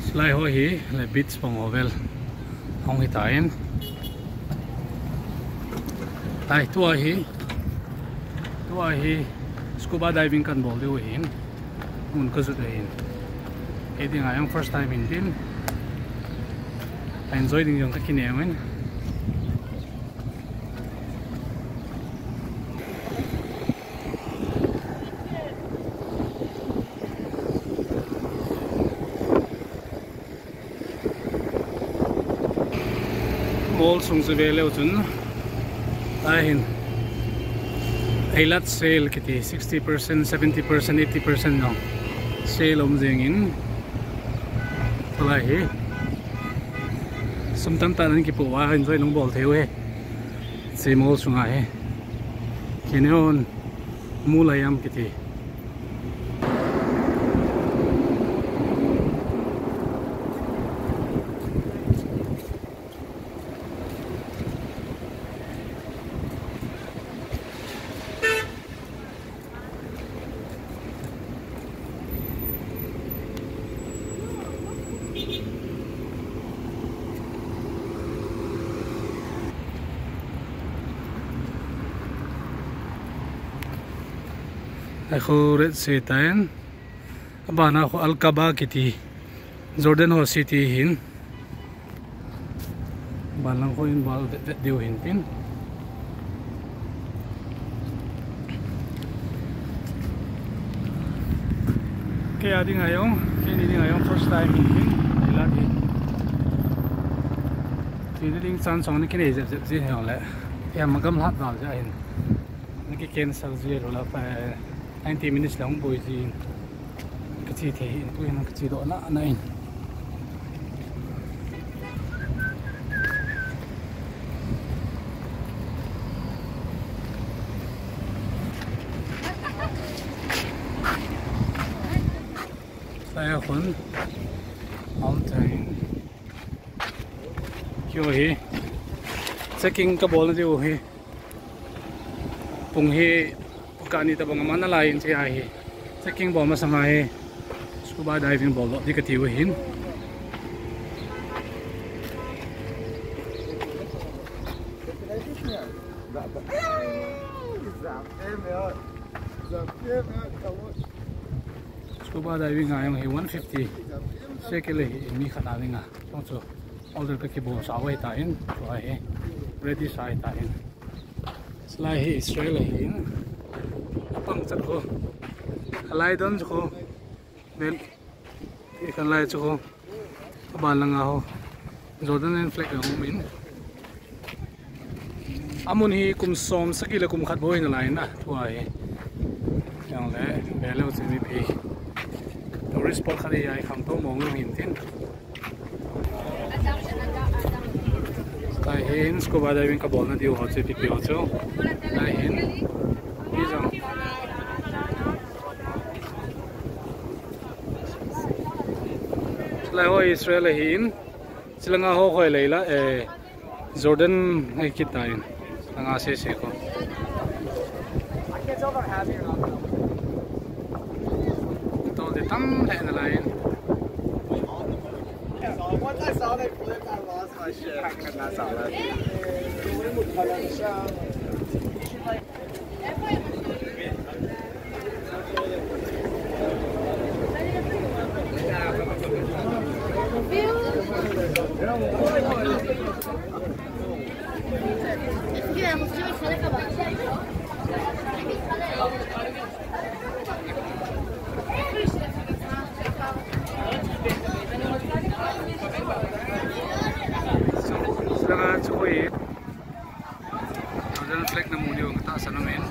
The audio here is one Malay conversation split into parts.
Lai ho hi le beach pong ovel hong hi tain tai tua hi scuba diving kan bol deu hin mun ka zut hin e ding ayong first time in din enjoy ding yong ka kinemen mall sung se vele chun ahin Eilat sale kiti 60%, 70%, 80% no sale om jeng in tolai somtam tanan ki po wa enjoy nong bol theu he se mall sunga he kineon mulayam kiti Aku red setain, abana aku Alkaba kiti, Jordan ho city hin, balang ko in bal diu hin pin. Kaya di ngayong, kini di ngayong first time hin, Eilat hin. Jadi ding san song ni kini zep hiang le, ya magam hat bal ja hin. Niki cancel zero la pa. 90 minutes lang boy din kasi tayo ito yung kasi doon na anain saya kun mountain kyo hi checking ka bol na diyo hi pung hi kani ta bang mana lain si ai checking ball masama he scuba diving ball di ka tiwi hin scuba diving ayong he 150 sekele mi khana linga tong chu order ka ki ball sa wai ta in so ai ready sai ta in slai he Israel hin apang chat ko halai don ko bel ikan lai ko balang ho Jordan and flag ng min amun hi kum som sakila kum khat boy na lain na tuai yang le belo chimi bi tourist spot khali ai kham to mong ng hintin tai hin scuba diving ka bol na diu ho che pi ho cho tai hin Lai Israel hin silanga ho khoi leila Jordan ai kitain anga se ko to de tam le na lain once I saw they flipped I lost my shit that's all right Sangat cukup. Jangan flag namun dia kita sana main.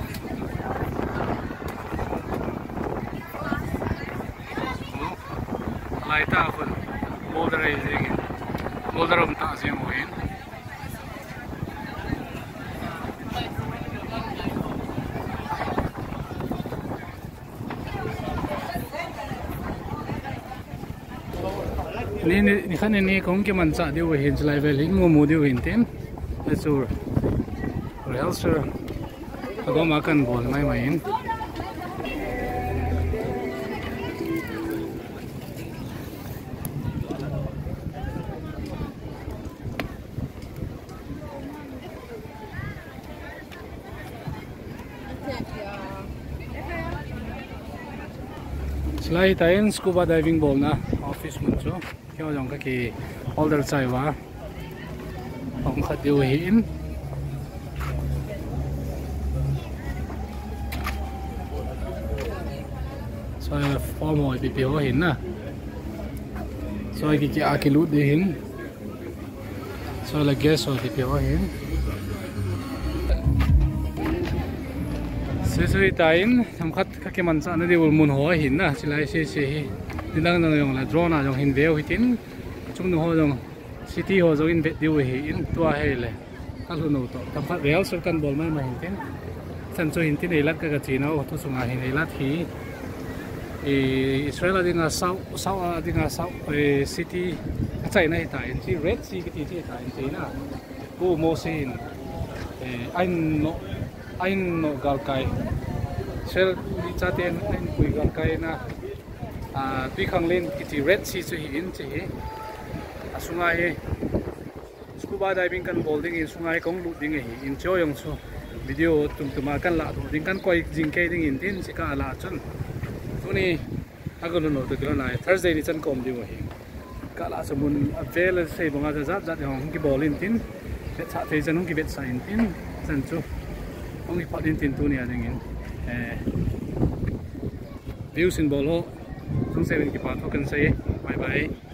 Laita pun boulder raising, boulder om tak sih main. Ni kan ini kong ke mansa dia wahin level ini mau dia wahin tem, itu real sir. Aku makan bol main. Slide tayo scuba diving ball na office mo so kaya yung kaki older tayo ba ang kadiwihin so form mo ipipihohin na so akiludihin so lagyan so ipipihohin Sesuritain, samkat kakimansa na di ulmun hohin na sila sesi dinang na yung la drone na yung hinveo hitin chung no yung city ho yung invest diu hin tua hele kaluno to samkat real serkan bol mai mahintin sancho hintin eilat ka china to sunga hin eilat hi Israel dinga sau dinga sau city achai na hitain si red sea ki ti hitain china bu mosin ain no galkai sel di chaten ain pui galkai na tui khanglen kiti red sea chu hi in chi asunga he scuba diving kan bolding in sungai kong lu ding hi in cho yong chu video tumtuma kan la do ding kan koi jingke ding in tin sika ala chun tuni agolo no to na Thursday ni chan kom diu hi kala samun avel se bonga za zat yong ki bolin tin bet cha te janung ki bet sa in tin chan chu Ongi patin tintu ni adingin views in bolo tung 7 ki pato kan say bye bye